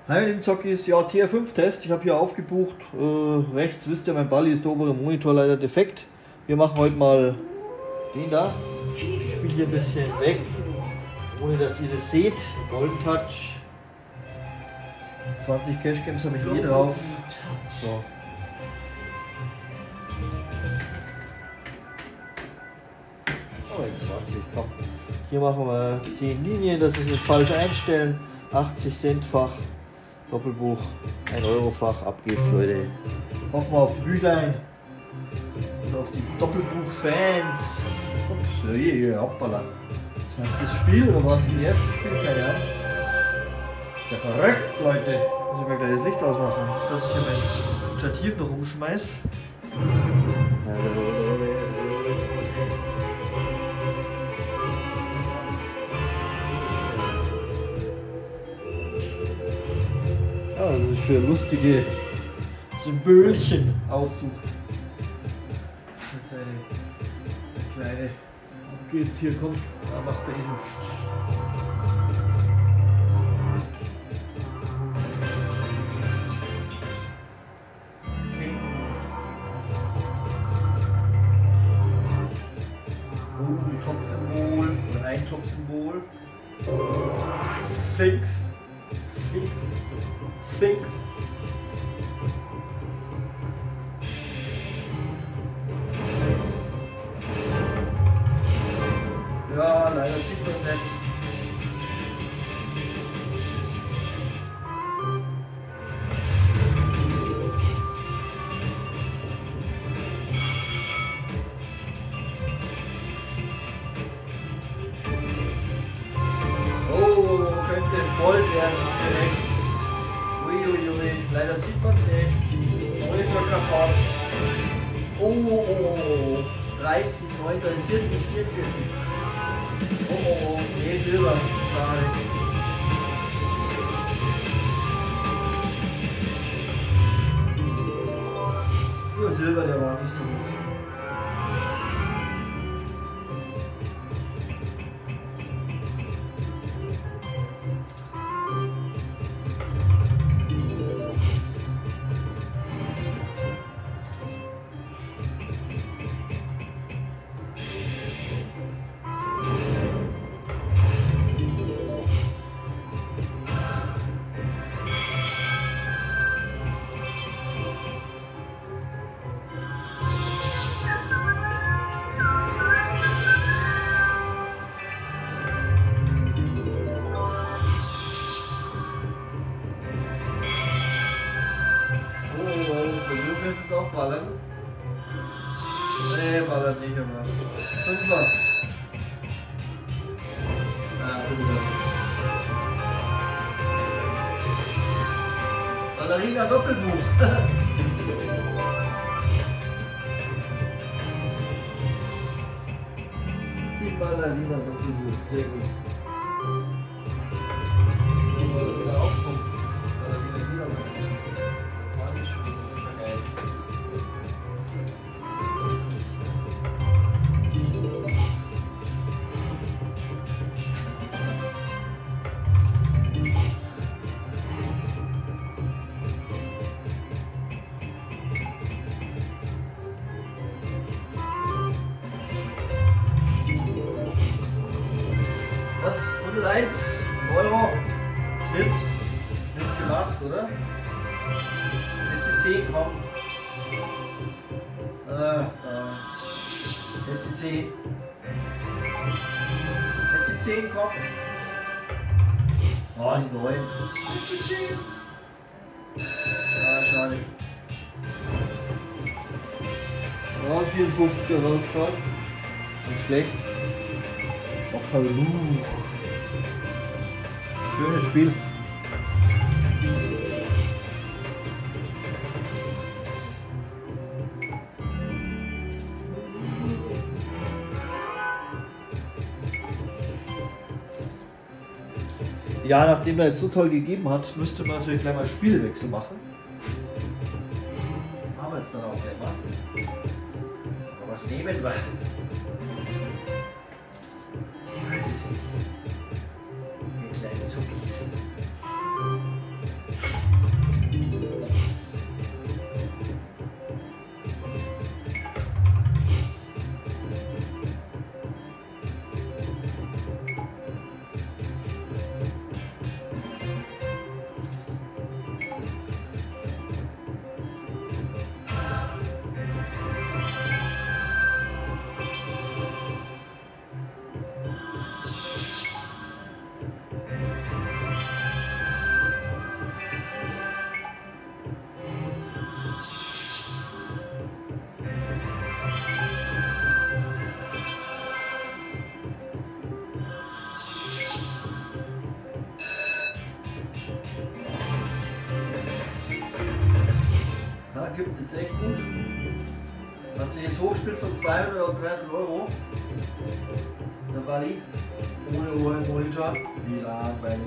Hi, lieben Zockies, ja, TR5-Test, ich habe hier aufgebucht, rechts wisst ihr, mein Balli ist der obere Monitor leider defekt. Wir machen heute mal den da, ich spiele hier ein bisschen weg, ohne dass ihr das seht, Golden Touch, 20 Cash Games habe ich drauf, so. Oh, jetzt 20, komm. Hier machen wir 10 Linien, das ist nicht falsch einstellen, 80 Centfach. Doppelbuch, 1 Euro-Fach, ab geht's, Leute. Hoffen wir auf die Büchlein und auf die Doppelbuch-Fans. Ups, hier, hoppala. Das Spiel oder was? Das erste Spiel? Keine Ahnung. Ist ja verrückt, Leute. Muss ich mal gleich das Licht ausmachen. Nicht, dass ich hier mein Stativ noch umschmeiß. Ja, das ist für lustige Symbolchen aussuchen. Eine kleine. Ab geht's hier, komm. Da macht er eh schon. Okay. Oh, Top-Symbol. Ein Top-Symbol. 6. Ja, leider sieht man es nicht. Oh, könnte voll werden, rechts. Uiuiui, leider sieht man es nicht. Monitor kaputt. Oh, 30, 39, 40, 44. Oh, nee, Silber. Schade. Nur Silber, der war nicht so gut. Auch ballern. Nee, ballert nicht, aber. 5er. Ah, 5er. Ballerina Doppelbuch. Die Ballerina Doppelbuch, sehr gut. Wieder aufkommen. Ballerina wieder mal. Was? 101 Euro. Schnitt gemacht, oder? Jetzt die 10 kommen. Jetzt die 10. Jetzt die 10 kommen. Oh, die 9. Jetzt die 10. Ah, schade. 54er rauskommen. Nicht schlecht. Oh, hallo. Schönes Spiel. Ja, nachdem er jetzt so toll gegeben hat, müsste man natürlich gleich mal Spielwechsel machen. Machen wir jetzt dann auch gleich mal. Aber was nehmen wir? Ich weiß nicht. Zuckis. gibt es echt gut. Hat sich jetzt hochgespielt von 200 auf 300 Euro. Der Bali. Ohne Monitor. Wie langweilig.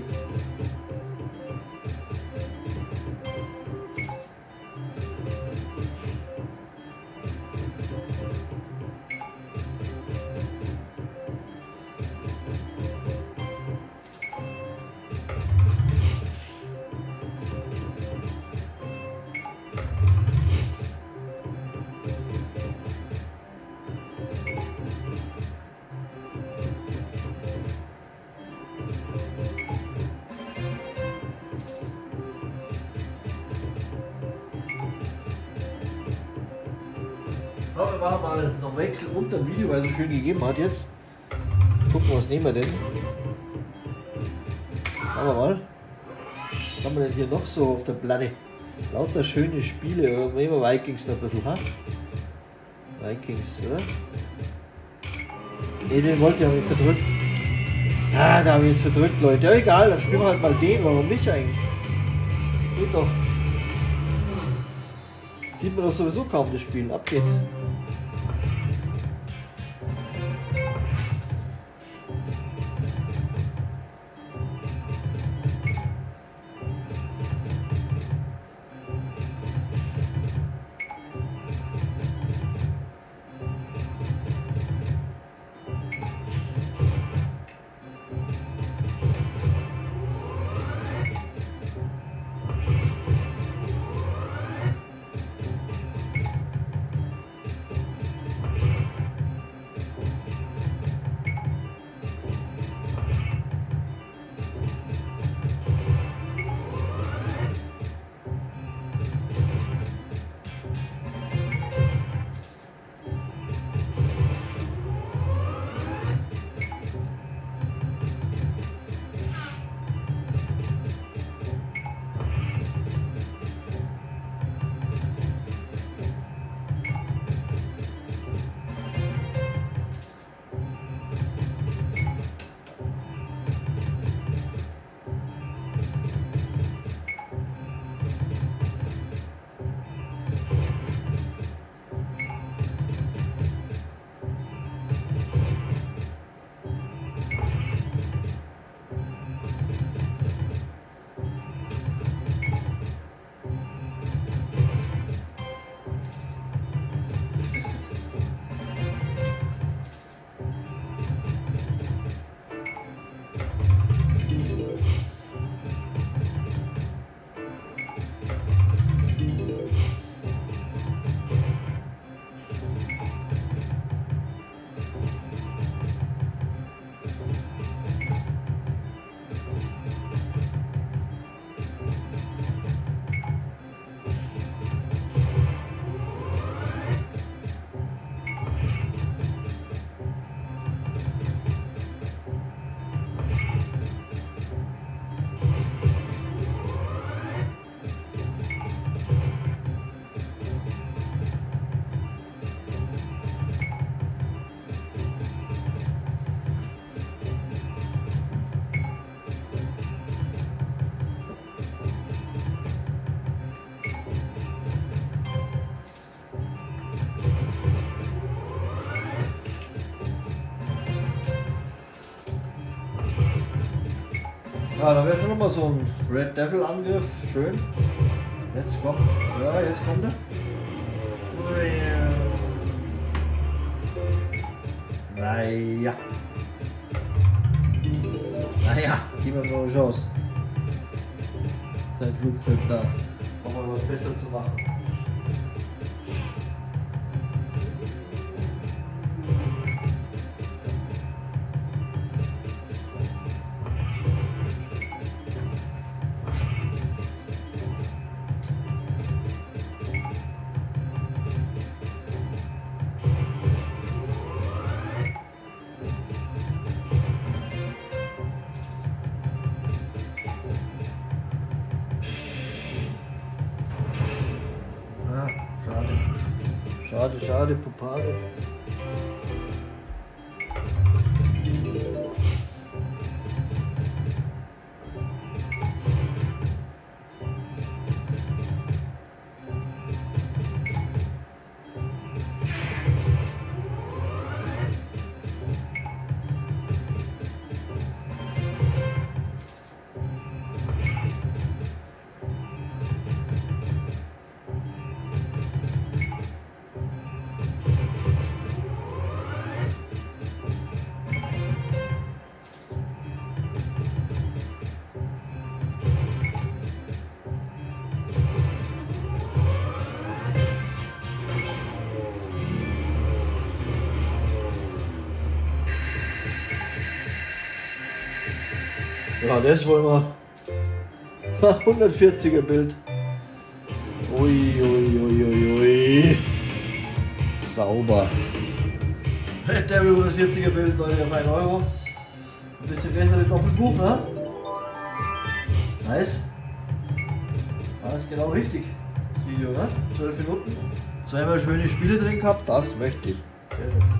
Ja, wir machen mal noch Wechsel unter dem Video, weil es so schön gegeben hat jetzt. Gucken, was nehmen wir denn? Schauen wir mal. Was haben wir denn hier noch so auf der Platte? Lauter schöne Spiele, oder nehmen wir Vikings noch ein bisschen, ha? Vikings, oder? Ne, den wollte ich aber nicht verdrückt. Ah, da habe ich jetzt verdrückt, Leute. Ja, egal, dann spielen wir halt mal den. Warum nicht eigentlich? Geht doch. Sieht man doch sowieso kaum das Spiel. Ab geht's. Ja, da wäre schon nochmal so ein Red Devil Angriff. Schön. Jetzt kommt. Ja, jetzt kommt er. Naja. Naja, gib mir noch eine Chance. Sein Flugzeug da. Um mal was besser zu machen. Schade, Pupade. Ja, das wollen wir. 140er Bild. Ui, ui, ui, ui, ui. Sauber. Red Devil 140er Bild, Leute, auf 1 Euro. Ein bisschen besser mit Doppelbuch, ne? Nice. Das ist genau richtig. Das Video, ne? 12 Minuten. Zweimal schöne Spiele drin gehabt, das möchte ich. Sehr schön.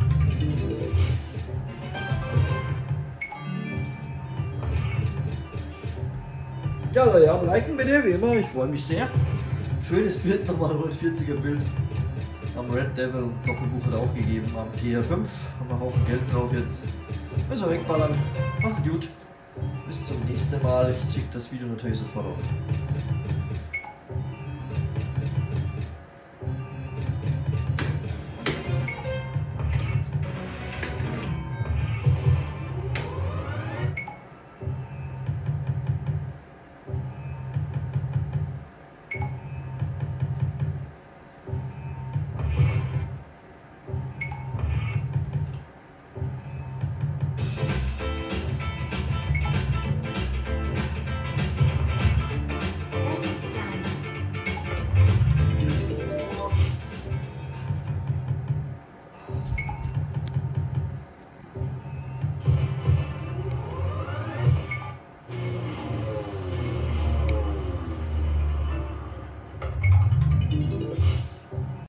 Ja, Leute, aber liken bitte, wie immer, ich freue mich sehr. Schönes Bild, nochmal 140er Bild. Am Red Devil Doppelbuch hat auch gegeben, am TR5. Haben wir einen Haufen Geld drauf jetzt. Müssen wir wegballern. Macht gut. Bis zum nächsten Mal. Ich ziehe das Video natürlich sofort auf.